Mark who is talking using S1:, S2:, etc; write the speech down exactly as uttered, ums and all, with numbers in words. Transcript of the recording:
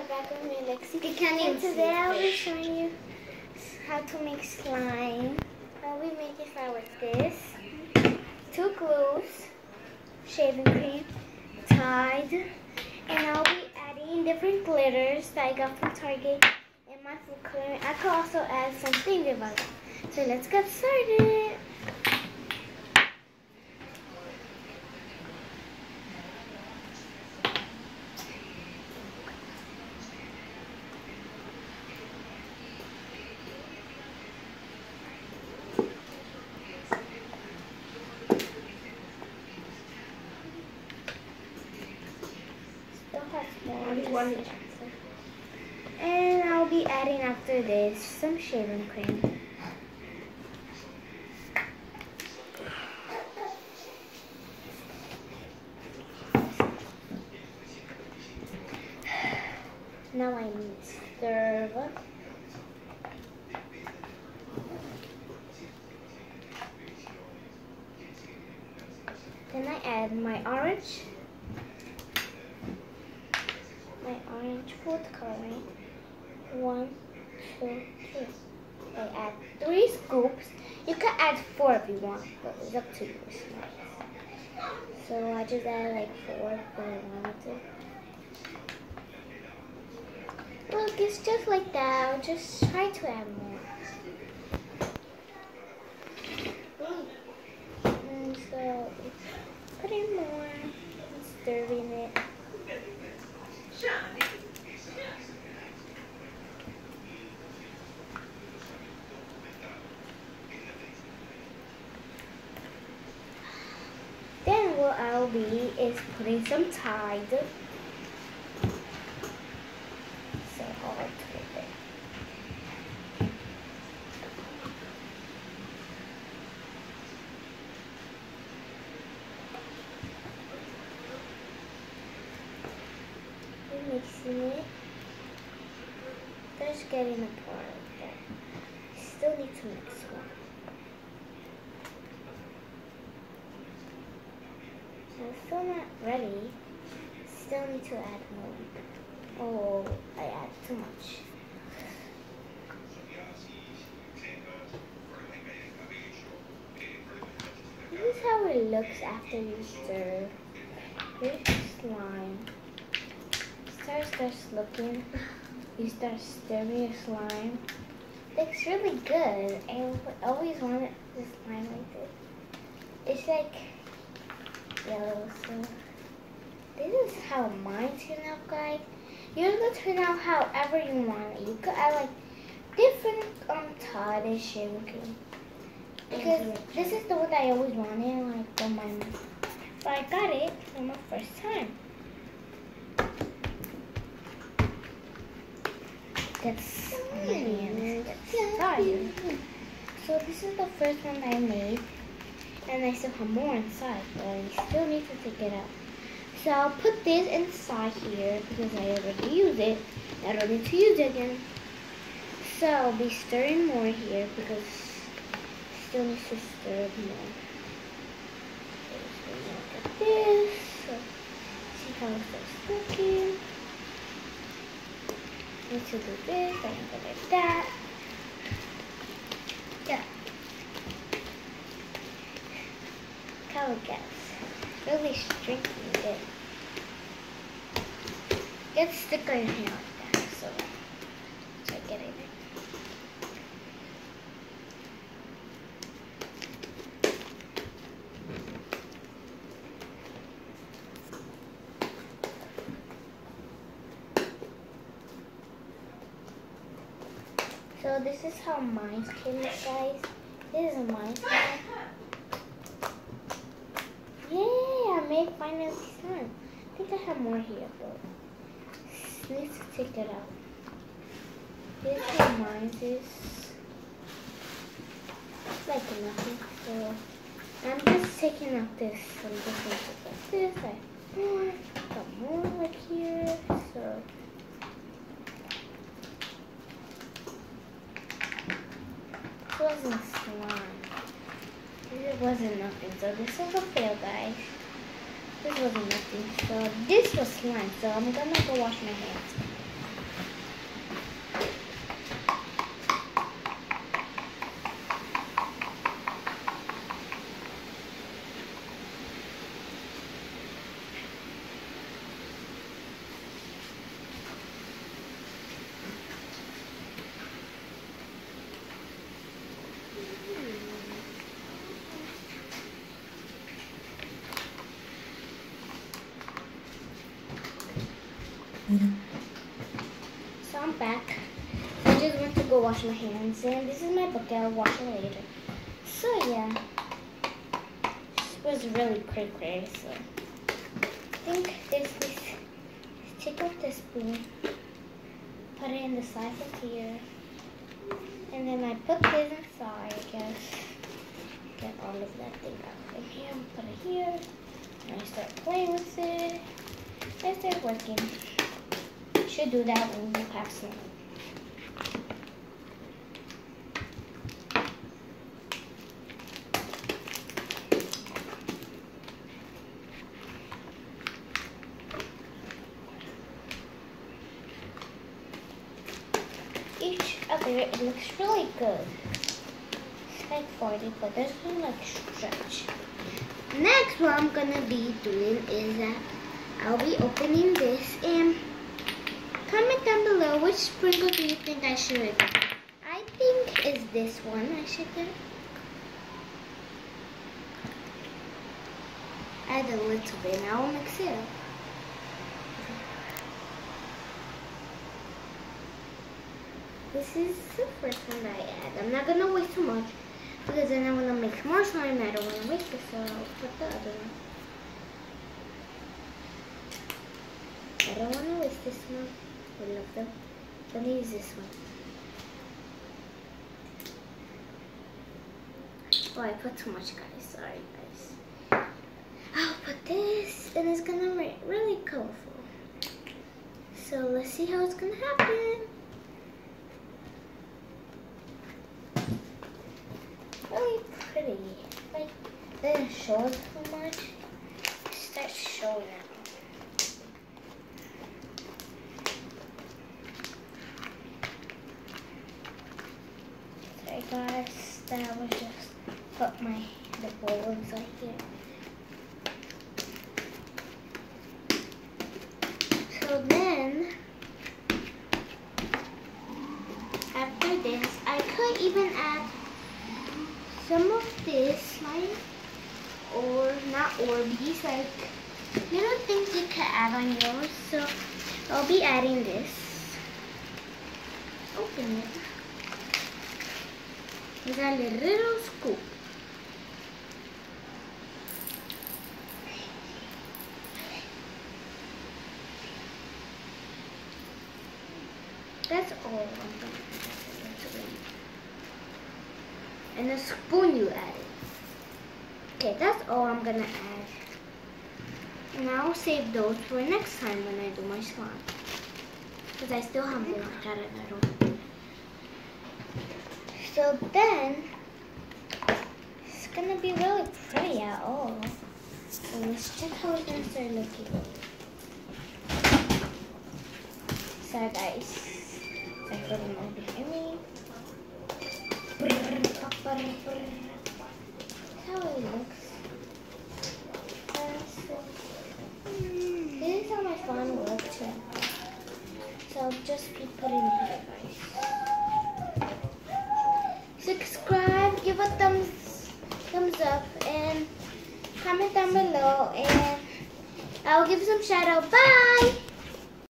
S1: back with me, Lexi.
S2: You can't even
S1: and today
S2: see
S1: I'll be
S2: fish.
S1: showing you how to make slime. I'll be making slime with this. Two glues, shaving cream, Tide, and I'll be adding different glitters that I got from Target and my food coloring. I could also add something if I want. So let's get started. And I'll be adding after this some shaving cream. Now I need stir. Then I add my orange. My orange food coloring. One, two, three. I add three scoops. You can add four if you want, but it's up to you. So I just add like four if I wanted to. Look, it's just like that. I'll just try to add more. And so put in more and stirring it. Then what I'll be is putting some Tide. So hard to put it. I'm mixing it. Just getting apart like that. I still need to mix one. I'm still not ready. Still need to add more. Oh, I add too much. This is how it looks after you stir. Here's the slime. Start starts looking. You start stirring your slime. Looks really good. I always wanted this slime like this. It's like yellow, so this is how mine turned out, guys. Yours will turn out however you want it. You could add like different um Tide and shaving cream. Because this is the one that I always wanted, like from my mom. But I got it for my first time. That's my hands. That's fire. So this is the first one that I made. And I still have more inside, but I still need to take it out. So I'll put this inside here because I already used it. I don't need to use it again. So I'll be stirring more here because I still need to stir more. So look at this. So see how it starts looking. Need to do this and go like that. Yeah. How it gets really streaky it. Gets sticker in here like that, so so I get it. So this is how mine came out, guys. This is mine. Yeah, I made finally slime. I think I have more here, but I need to take it out. This is how mine is. It's like nothing. So I'm just taking out this. I'm just going to take out this. I have more. Got more right here. So it wasn't slime. It wasn't nothing, so this was a fail, guys. This wasn't nothing, so this was slime, so I'm gonna go wash my hands. So I'm back. I just went to go wash my hands, and this is my bucket. I'll wash it later. So yeah, this was really quick, right? So I think this is, take off the spoon, put it in the siphon here, and then I put this inside, I guess. Get all of that thing out of here, put it here, and I start playing with it. I start working. Should do that when we pack some. Each other, it looks really good. It's like forty, but there's no like stretch. Next, what I'm gonna be doing is that I'll be opening this, and comment down below which sprinkle do you think I should get. I think it's this one I should get. Add a little bit, now I'll mix it up. This is the first one that I add. I'm not gonna waste too much because then I wanna make more slime and I don't wanna waste it, so I'll put the other one. I don't wanna waste this one. I love them. Let me use this one. Oh, I put too much, guys. Sorry, guys. I'll put this, and it's gonna be really colorful. So let's see how it's gonna happen. Really pretty. Like, didn't show it too much. It starts showing now. Sorry guys, that was just put my the bowl inside here. So then after this, I could even add some of this slime, or not Orbeez, like little things you can add on yours. So I'll be adding this. Open it. With a little scoop. That's all I'm gonna add. And a spoon you add it. Okay, that's all I'm gonna add. And I'll save those for next time when I do my slime. Because I still have more that I don't. So then, it's gonna be really pretty at all. So let's check how it's gonna start looking. Sorry guys. I put them all behind me. That's how it looks. This is how my slime looks. So I'll just be putting it here, guys. Subscribe, give a thumbs thumbs up, and comment down below, and I'll give some shout out. Bye!